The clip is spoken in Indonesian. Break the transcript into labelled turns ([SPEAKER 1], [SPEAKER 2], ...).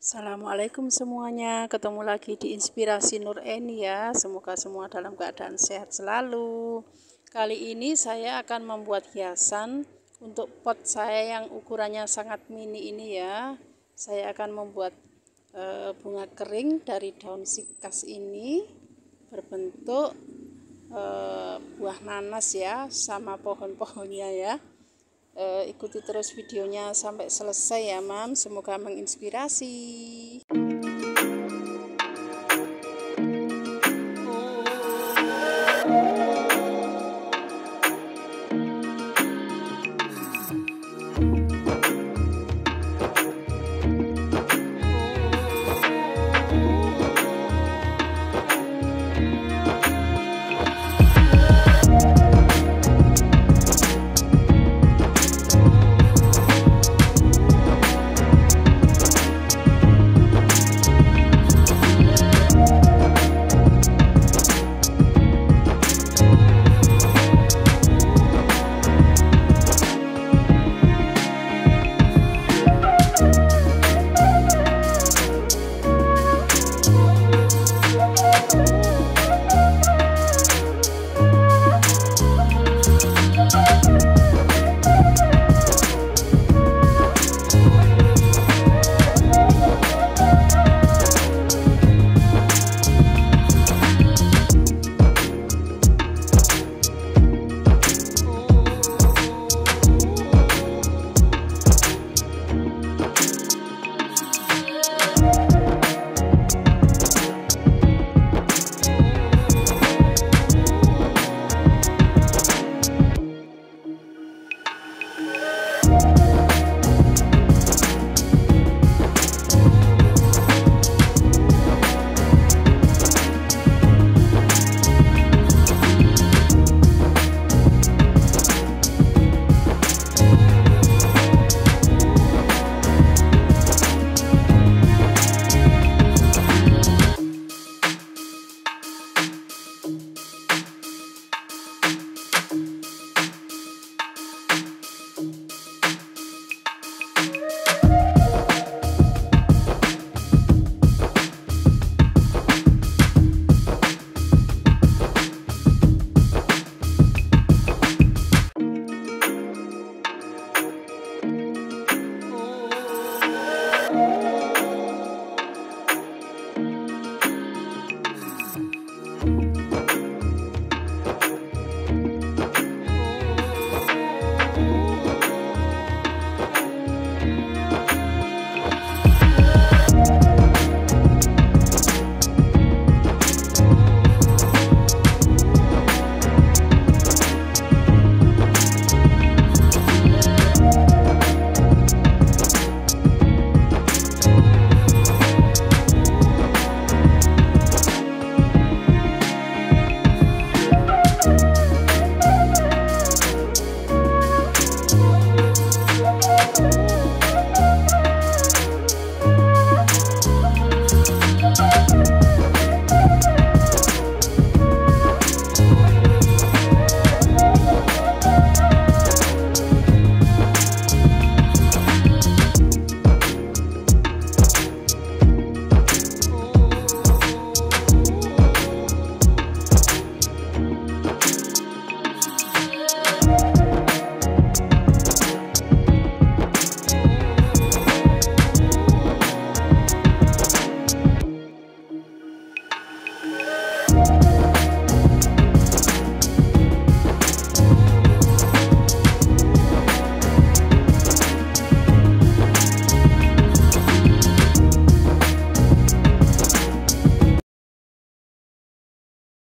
[SPEAKER 1] Assalamualaikum semuanya, ketemu lagi di Inspirasi Nur Eni ya. Semoga semua dalam keadaan sehat selalu. Kali ini saya akan membuat hiasan untuk pot saya yang ukurannya sangat mini ini ya. Saya akan membuat bunga kering dari daun sikas ini berbentuk buah nanas ya, sama pohon-pohonnya ya. Ikuti terus videonya sampai selesai ya Mam, semoga menginspirasi.